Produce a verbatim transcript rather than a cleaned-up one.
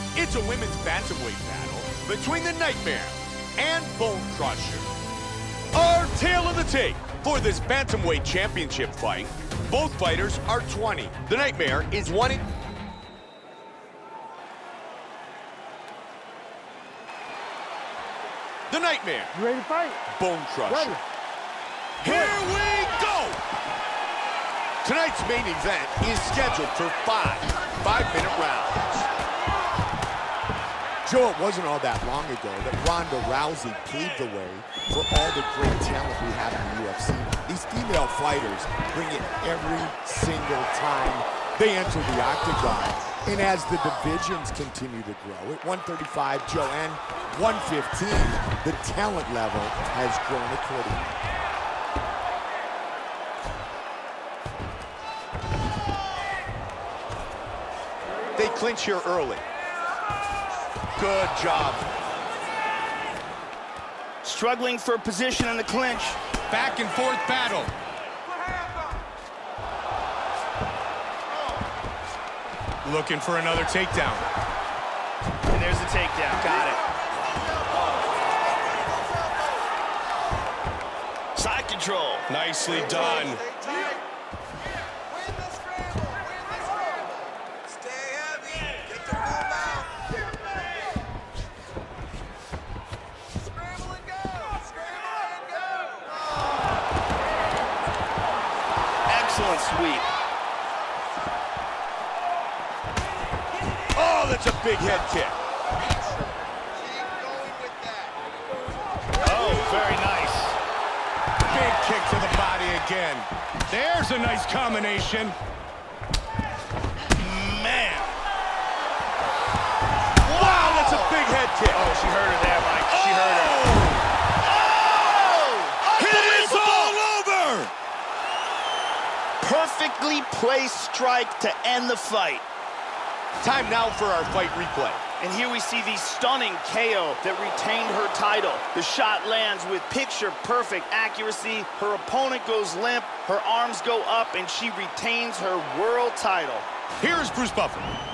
It's a women's bantamweight battle between the Nightmare and Bone Crusher. Our tale of the tape for this bantamweight championship fight. Both fighters are twenty. The Nightmare is one in... The Nightmare. You ready to fight? Bone Crusher. Ready. Here we go! Tonight's main event is scheduled for five five-minute rounds. Joe, it wasn't all that long ago that Ronda Rousey paved the way for all the great talent we have in the U F C. These female fighters bring it every single time they enter the octagon. And as the divisions continue to grow, at one thirty-five, Joe, and one fifteen, the talent level has grown accordingly. They clinch here early. Good job. Struggling for position in the clinch. Back and forth battle. Looking for another takedown. And there's the takedown. Got it. Side control. Nicely done. Excellent sweep. Oh, that's a big head kick. Oh, very nice. Big kick to the body again. There's a nice combination. Man. Wow, that's a big head kick. Oh, she heard her there, Mike. She heard her. Oh! It is all over! Perfectly placed strike to end the fight. Time now for our fight replay. And here we see the stunning K O that retained her title. The shot lands with picture-perfect accuracy. Her opponent goes limp, her arms go up, and she retains her world title. Here's Bruce Buffer.